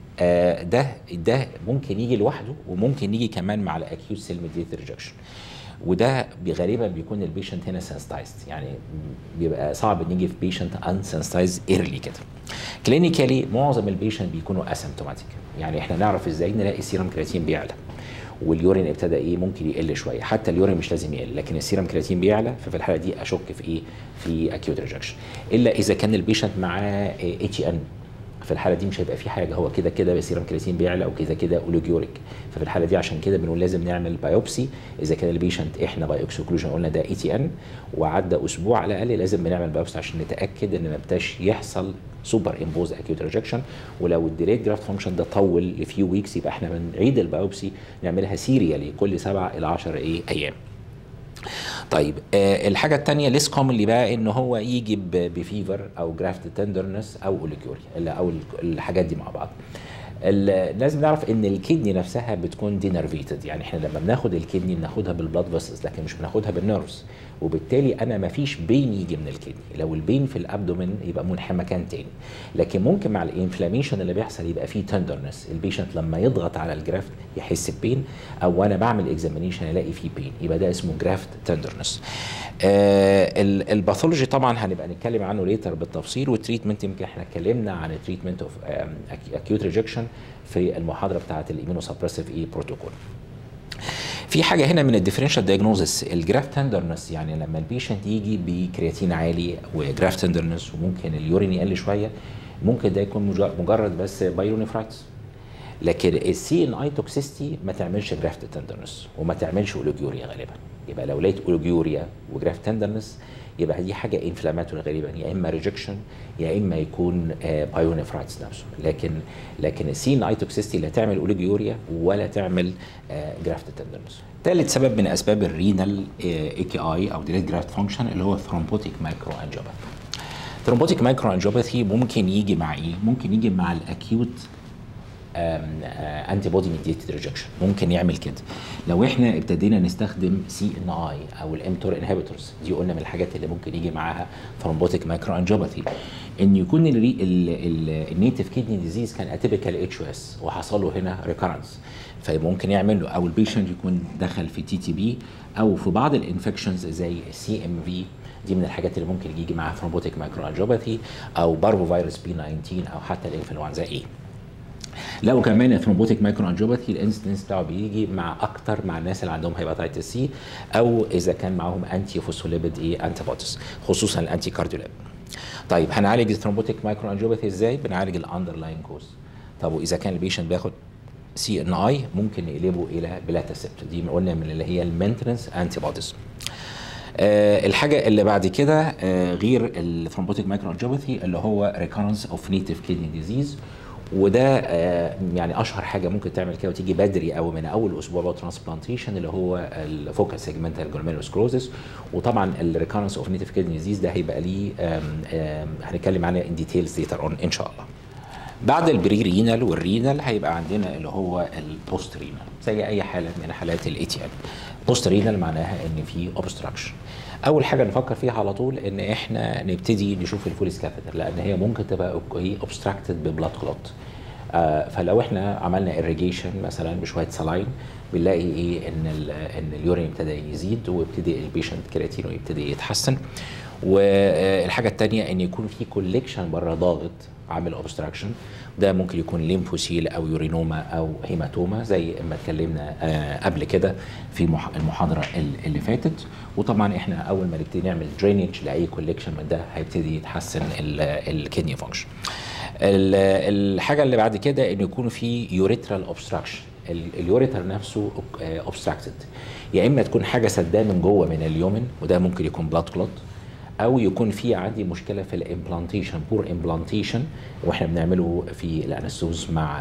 ده ممكن يجي لوحده وممكن يجي كمان مع الاكيوت سيل ميديت ريجكشن، وده غالبا بيكون البيشنت هنا سنسيتايزد، يعني بيبقى صعب نيجي في بيشنت ان سنسيتايزد ايرلي كده. كلينيكالي معظم البيشنت بيكونوا اسيمتوماتيك، يعني احنا نعرف ازاي نلاقي السيرم كرياتين بيعلى واليورين ابتدى ايه ممكن يقل شويه، حتى اليورين مش لازم يقل لكن السيرم كرياتين بيعلى، ففي الحاله دي اشك في ايه في اكيوت ريجكشن، الا اذا كان البيشنت معاه اتش ان، في الحاله دي مش هيبقى في حاجه، هو كده كده السيرم كرياتين بيعلى او كده اوليجوريك، ففي الحاله دي عشان كده بنقول لازم نعمل بايوبسي. اذا كان البيشنت احنا باي اكسكلوجن قلنا ده اي تي ان وعدى اسبوع على الاقل، لازم بنعمل بايوبسي عشان نتاكد ان ما ابتداش يحصل سوبر امبوز اكيوت ريجكشن. ولو الديليت جرافت فانكشن ده طول لفيو ويكس يبقى احنا بنعيد البايوبسي نعملها سيريالي كل 7 إلى 10 ايام. طيب الحاجه الثانيه ليس كومنلي بقى ان هو يجي بفيفر او جرافت تندرنس او اوليجوريا او الحاجات دي مع بعض. لازم نعرف ان الكدني نفسها بتكون دينرفيتد، يعني احنا لما بناخد الكدني بناخدها بالبلاد فيسلز لكن مش بناخدها بالنيرفز، وبالتالي انا ما فيش بين يجي من الكدني. لو البين في الابدومين يبقى منحى مكان تاني، لكن ممكن مع الانفلاميشن اللي بيحصل يبقى فيه تندرنس، البيشنت لما يضغط على الجرافت يحس ببين، او انا بعمل اكزامينيشن الاقي فيه بين، يبقى ده اسمه جرافت تندرنس. الباثولوجي طبعا هنبقى نتكلم عنه ليتر بالتفصيل، والتريتمنت يمكن احنا اتكلمنا عن التريتمنت اوف اكيوت ريجكشن في المحاضره بتاعه الايمونو سبريسيف بروتوكول. في حاجه هنا من الديفرنشال دايجنوزس الجرافت تندرنس، يعني لما البيشنت يجي بكرياتين عالي وجرافت تندرنس وممكن اليورين يقل شويه، ممكن ده يكون مجرد بس بايلونيفرايتس، لكن السي ان اي توكسيستي ما تعملش جرافت تندرنس وما تعملش اوليجوريا غالبا. يبقى لو لقيت اوليجوريا وجرافت تندرنس يبقى دي حاجه انفلاماتوري غالبا، يا اما ريجكشن يا اما يكون بايونيفرايتس نفسه، لكن السي ان اي توكسيستي لا تعمل اوليجوريا ولا تعمل جرافت تندرنس. ثالث سبب من اسباب الرينال اي كي اي او ديليت جرافت فانكشن اللي هو ثرومبوتيك مايكرو انجيوباثي. ثرومبوتيك مايكرو انجيوباثي ممكن يجي مع ايه؟ ممكن يجي مع الاكيوت انتي بودي ميديتد ريجكشن، ممكن يعمل كده. لو احنا ابتدينا نستخدم سي ان اي او الامتور انهبيتورز، دي قلنا من الحاجات اللي ممكن يجي معاها ثرومبوتيك مايكرو انجيوباثي، ان يكون النيتف كيدني ديزيز كان اتيبيكال اتش اس وحصل له هنا ريكارنس، فممكن يعمل له، او البيشنت يكون دخل في تي تي بي، او في بعض الانفكشنز زي السي ام في، دي من الحاجات اللي ممكن يجي معاها ثرومبوتيك مايكرو انجيوباثي، او بارفو فيروس بي 19، او حتى الانفلونزا اي. لو كمان الثرومبوتيك مايكرو انجيوباثي الانسيدنس بتاعه بيجي اكتر مع الناس اللي عندهم هيباتيتس سي، او اذا كان معاهم انتي فوسفوليبيد اي انتي بوديز، خصوصا الانتي كارديولاب. طيب هنعالج الثرومبوتيك مايكرو انجيوباثي ازاي؟ بنعالج الاندرلاين كوز. طب واذا كان البيشنت بياخد سي ان اي ممكن نقلبه الى بلاتاسيبت، دي قلنا من اللي هي المينتنس انتي بوديز. الحاجه اللي بعد كده غير الثرومبوتيك مايكرو انجيوباثي اللي هو ريكارنس اوف نيتيف كيدني ديزيز، وده يعني اشهر حاجه ممكن تعمل كده وتيجي بدري قوي من اول اسبوع بعد ترانسبلانتيشن، اللي هو الفوكال سيجمنتال جلوميرولوسكلوزس. وطبعا الريكارنس اوف نيتيف كيدني ديزيز ده هيبقى ليه هنتكلم عنه ان ديتيلز ليتر اون ان شاء الله. بعد البري رينال والرينال هيبقى عندنا اللي هو البوست رينال، زي اي حاله من حالات الاي تي ال. بوست رينال معناها ان في اوبستراكشن. اول حاجه نفكر فيها على طول ان احنا نبتدي نشوف الفوليس كاثيتر، لان هي ممكن تبقى هي اوبستراكتد ببلاد كلوت. فلو احنا عملنا irrigation مثلا بشويه سلاين، بنلاقي ايه ان اليورين ابتدى يزيد، ويبتدي البيشنت كرياتينو يبتدي يتحسن. والحاجه الثانيه ان يكون في كوليكشن بره ضاغط عامل اوبستراكشن، ده ممكن يكون ليمفوسيل او يورينوما او هيماتوما زي ما اتكلمنا قبل كده في المحاضره اللي فاتت. وطبعا احنا اول ما نبتدي نعمل درينج لاي كوليكشن من ده هيبتدي يتحسن الكدني فانكشن. الحاجه اللي بعد كده ان يكون في يوريترال اوبستراكشن، اليوريتر نفسه اوبستراكتد، يا اما تكون حاجه سداه من جوه من اليومن، وده ممكن يكون بلاد كلوت، او يكون في عندي مشكله في الامبلانتيشن، بور امبلانتيشن، واحنا بنعمله في الانستوز مع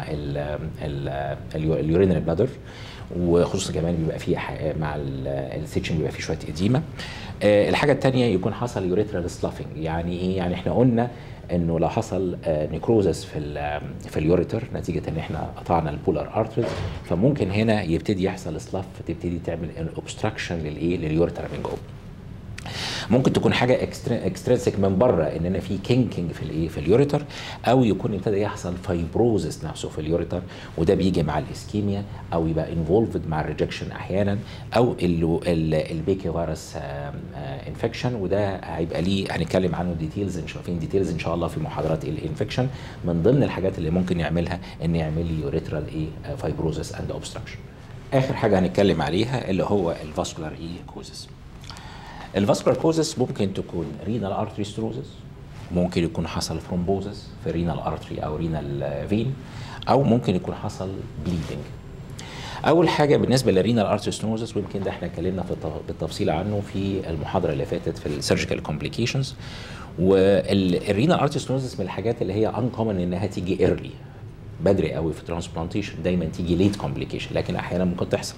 اليورينري بلادر، وخصوصا كمان بيبقى فيه مع السيتشن بيبقى فيه شويه اديمه. الحاجه الثانيه يكون حصل يوريترال سلافنج. يعني ايه؟ يعني احنا قلنا انه لو حصل نيكروزس في اليوريتر نتيجه ان احنا قطعنا البولار ارتريز، فممكن هنا يبتدي يحصل سلاف، تبتدي تعمل اوبستراكشن لليوريتر من جوه. ممكن تكون حاجه اكسترنسك من بره، اننا في كينكينج في اليوريتر، او يكون ابتدى يحصل فايبروزس نفسه في اليوريتر، وده بيجي مع الاسكيميا، او يبقى انفولفد مع الريجكشن احيانا، او البيكي فيروس انفكشن، وده هيبقى ليه هنتكلم عنه ديتيلز ان شاء الله في محاضرات الانفكشن. من ضمن الحاجات اللي ممكن يعملها ان يعمل لي يوريترال فايبروزس اند اوبستراكشن. اخر حاجه هنتكلم عليها اللي هو الفاسكولار كوزس. الفاسكولار كوزس ممكن تكون رينال ارتري ستروزس، ممكن يكون حصل ثرومبوزس في رينال ارتري او رينال فين، او ممكن يكون حصل بليدنج. اول حاجه بالنسبه للرينال ارتري ستروزس، ويمكن ده احنا اتكلمنا بالتفصيل عنه في المحاضره اللي فاتت في السيرجيكال كومبليكيشنز. والرينال ارتري ستروزس من الحاجات اللي هي انكومن انها تيجي ايرلي بدري قوي في الترانسبلانتيشن، دايما تيجي ليت كومبليكيشن، لكن احيانا ممكن تحصل.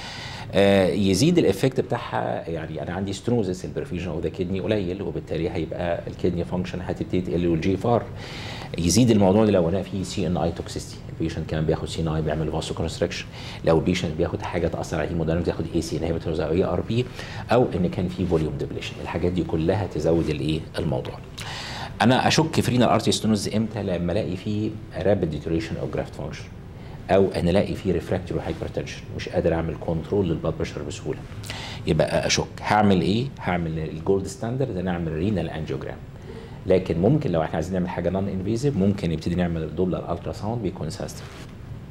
يزيد الافكت بتاعها. يعني انا عندي ستنوزس، البرفيوجن اوف ذا كدني قليل، وبالتالي هيبقى الكدني فانكشن هتبتدي تقل، والجي فار. يزيد الموضوع ده لو انا في سي ان اي توكسيستي، البيشنت كمان بياخد سي ان اي بيعمل فاسو كونستركشن، لو البيشنت بياخد حاجه تاثر على الهيموداينامكس ياخد اي سي انهبيتورز او اي ار بي، او ان كان في فوليوم ديبليشن. الحاجات دي كلها تزود الموضوع. انا اشك في رينال ارتري ستنوز امتى؟ لما الاقي فيه رابيد ديتوريشن او جرافت فانكشن، او انا الاقي فيه ريفراكتوري هايبرتنشن، مش قادر اعمل كنترول للبلاد بريشر بسهوله، يبقى اشك. هعمل ايه؟ هعمل الجولد ستاندرد، نعمل رينال انجيوجرام. لكن ممكن لو احنا عايزين نعمل حاجه نون انفيزيف، ممكن نبتدي نعمل دوبلر الترا ساوند بيكون سنسيتيف.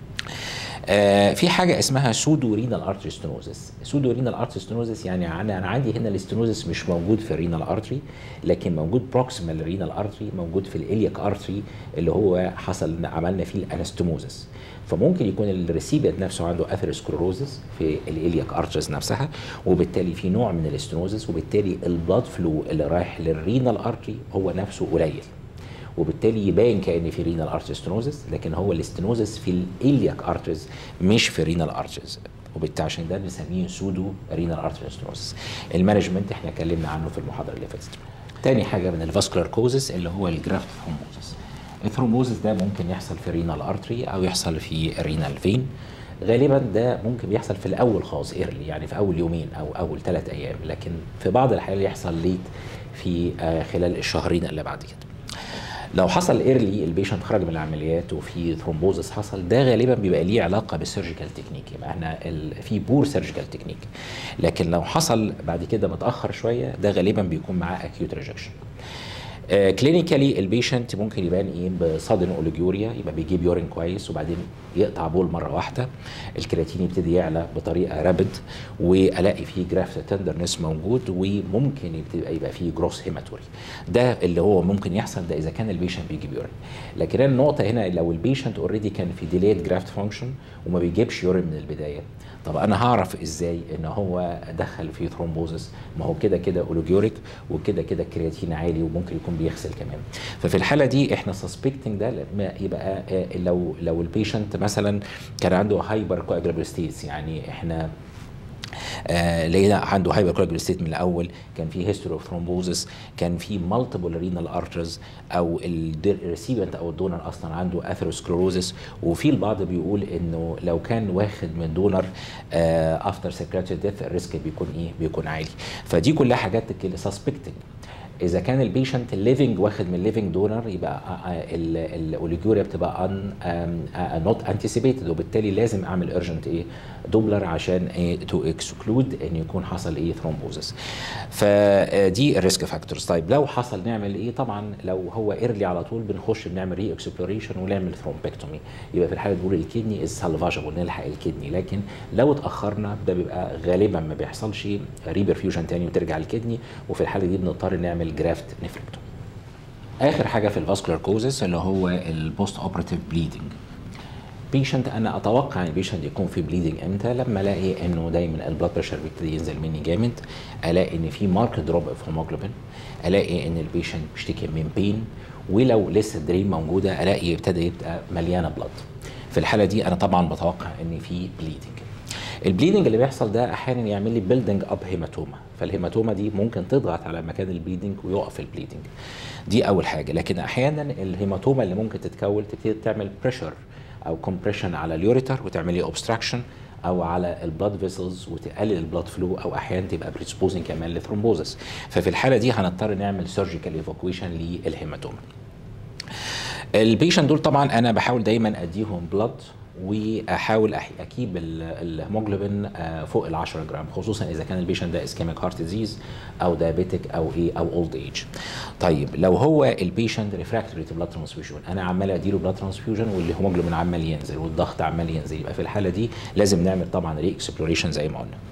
في حاجه اسمها سودو رينال ارتري ستنوزس. سودو رينال ارتري ستنوزس يعني انا عندي هنا الاستنوزس مش موجود في الرينال ارتري، لكن موجود بروكسيمال رينال ارتري، موجود في الالياك ارتري اللي هو حصل عملنا فيه الانستموزس. فممكن يكون الريسيبيانت نفسه عنده اثيروسكلروزس في الالياك ارتريز نفسها، وبالتالي في نوع من الاستنوزس، وبالتالي البلاد فلو اللي رايح للرينال ارتري هو نفسه قليل، وبالتالي يبان كأن في رينال ارتري ستنوزس، لكن هو الاستنوزس في الالياك ارتريز مش في رينال ارتريز، وبالتالي عشان ده بنسميه سودو رينال ارتري ستنوزس. المانجمنت احنا اتكلمنا عنه في المحاضره اللي فاتت. تاني حاجه من الفاسكولار كوزس اللي هو الجرافت ثرومبوزس. الثرومبوزس ده ممكن يحصل في رينال ارتري او يحصل في رينال فين. غالبا ده ممكن بيحصل في الاول خالص ايرلي، يعني في اول يومين او اول 3 ايام، لكن في بعض الحالات يحصل ليت في خلال الشهرين اللي بعد كده. لو حصل ايرلي البيشنت خرج من العمليات وفي ثرومبوزس حصل، ده غالبا بيبقى ليه علاقه بالسيرجيكال تكنيك، يبقى احنا في بور سيرجيكال تكنيك. لكن لو حصل بعد كده متاخر شويه، ده غالبا بيكون معاه اكيوت ريجكشن. كلينيكالي البيشنت ممكن يبان ايه بصدن اوليجوريا، يبقى بيجيب يورين كويس وبعدين يقطع بول مره واحده، الكرياتين يبتدي يعلى بطريقه رابد، والاقي فيه جرافت تندرنس موجود، وممكن يبقى فيه جروس هيماتوري. ده اللي هو ممكن يحصل ده اذا كان البيشنت بيجيب يورين. لكن النقطه هنا لو البيشنت اوريدي كان في ديليد جرافت فانكشن وما بيجيبش يورين من البدايه، طب انا هعرف ازاي ان هو دخل في ثرومبوزس؟ ما هو كده كده اوليجوريك وكده كده الكرياتين عالي وممكن يكون بيغسل كمان. ففي الحاله دي احنا سسبكتنج ده لما يبقى لو البيشنت مثلا كان عنده هايبر كواجولابل ستيتس، يعني احنا لقينا عنده هايبر كواجولابل ستيت من الاول، كان في هيستوري اوف ثرومبوزس، كان في مالتيبل رينال ارترز، او الريسيبنت او الدونر اصلا عنده اثيروسكلروزس، وفي البعض بيقول انه لو كان واخد من دونر افتر سيركيولاتوري ديث الريسك بيكون ايه؟ بيكون عالي. فدي كلها حاجات سسبكتنج. اذا كان البيشنت الليفنج واخد من ليفنج دونر، يبقى الاوليجوريا بتبقى نوت انتسيبيتد، وبالتالي لازم اعمل ارجنت ايه؟ دوبلر، عشان ايه؟ تو اكسكلود ان يكون حصل ايه؟ ثرومبوزس. فدي الريسك فاكتورز. طيب لو حصل نعمل ايه؟ طبعا لو هو ايرلي على طول بنخش بنعمل ري اكسبلوريشن ونعمل ثرومبكتومي، يبقى في الحاله دي بنقول الكدني از سالفاجبل، نلحق الكدني. لكن لو اتاخرنا ده بيبقى غالبا ما بيحصلش ريبرفيوجن تاني وترجع الكدني، وفي الحاله دي بنضطر نعمل جرافت نفركتومي. اخر حاجه في الفاسكولار كوزس اللي هو البوست اوبراتيف بليدنج. بيشنت انا اتوقع ان البيشنت يكون في بليدنج امتى؟ لما الاقي انه دايما البلاد بريشر بيبتدي ينزل مني جامد، الاقي ان في مارك دروب في هيموجلوبين، الاقي ان البيشنت بيشتكي من بين، ولو لسه الدرين موجوده الاقي ابتدى يبقى مليانه بلاد. في الحاله دي انا طبعا بتوقع ان في بليدنج. البليدنج اللي بيحصل ده احيانا يعمل لي بيلدنج اب هيماتوما، فالهيماتوما دي ممكن تضغط على مكان البليدنج ويقف البليدنج. دي اول حاجه. لكن احيانا الهيماتوما اللي ممكن تتكون تبتدي تعمل بريشر او كومبريشن على اليوريتر وتعمل لي اوبستراكشن، او على البلاد فيسلز وتقلل البلاد فلو، او احيانا تبقى بريسبوزنج كمان لثرومبوزس. ففي الحاله دي هنضطر نعمل سيرجيكال ايفاكويشن للهيماتوما. البيشنت دول طبعا انا بحاول دايما اديهم بلاد، واحاول اكيب الهيموجلوبين فوق ال 10 جرام، خصوصا اذا كان البيشنت ده اسكيميك هارت ديزيز او دايابيتك او ايه او اولد ايج. طيب لو هو البيشنت ريفراكتوري تو بلاد ترانسفيوجن، انا عمال اديله بلاد ترانسفيوجن والهيموجلوبين عمال ينزل والضغط عمال ينزل، يبقى في الحاله دي لازم نعمل طبعا ري اكسبلوريشن زي ما قلنا.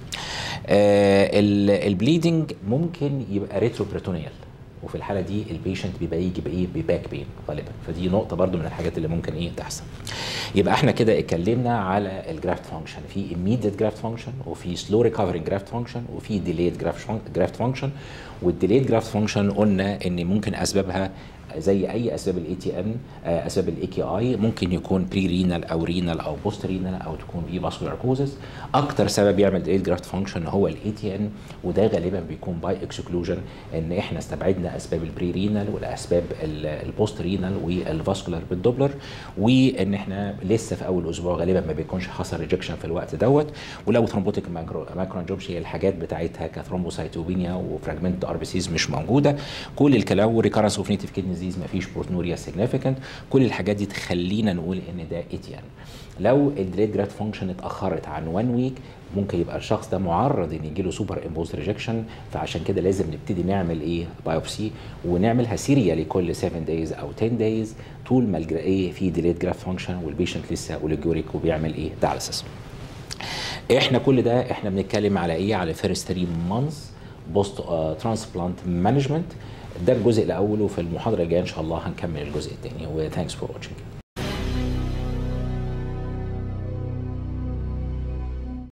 البليدنج ممكن يبقى ريتروبريتونيال، وفي الحاله دي البيشنت بيبقى يجي بايه؟ بباك بين غالبا. فدي نقطه برضو من الحاجات اللي ممكن ايه تحصل. يبقى احنا كده اتكلمنا على الجرافت فانكشن، في immediate جرافت فانكشن، وفي سلو ريكفرنج جرافت فانكشن، وفي ديليد جرافت فانكشن. والديليد جرافت فانكشن قلنا ان ممكن اسبابها زي اي اسباب الاي تي ان، اسباب الاي كي اي، ممكن يكون بري رينال او رينال او بوست رينال، او تكون في فاسكولار كوزز. اكتر سبب يعمل ديليد جرافت فانكشن هو الاي تي ان، وده غالبا بيكون باي اكسكلوجن، ان احنا استبعدنا اسباب البري رينال والاسباب البوست رينال والفاسكولار بالدوبلر، وان احنا لسه في اول اسبوع غالبا ما بيكونش حصل ريجكشن في الوقت دوت. ولو ثرومبوتيك ماكروانجيوبسي هي الحاجات بتاعتها كثرومبوسايتوبينيا وفراجمنت ار بي سيز مش موجوده، كل الكلام وريكارنس اوف نيتيف كيدني ديزيز ما فيش بورتنوريا سيجنيفيكانت، كل الحاجات دي تخلينا نقول ان ده اي تي ان. لو الديليد جرافت فانكشن اتاخرت عن 1 ويك، ممكن يبقى الشخص ده معرض ان يجي له سوبر امبوز ريجكشن، فعشان كده لازم نبتدي نعمل ايه؟ بايوبسي، ونعملها سيريالي كل 7 دايز او 10 دايز، طول ما ايه في ديليد جرافت فانكشن والبيشنت لسه اوليجوريك وبيعمل ايه؟ داياليسيس. احنا كل ده احنا بنتكلم على ايه؟ على فيرست 3 مانثs بوست ترانسبلانت مانجمنت. ده الجزء الاول، وفي المحاضره الجايه ان شاء الله هنكمل الجزء الثاني. وثانكس فور واتشنج.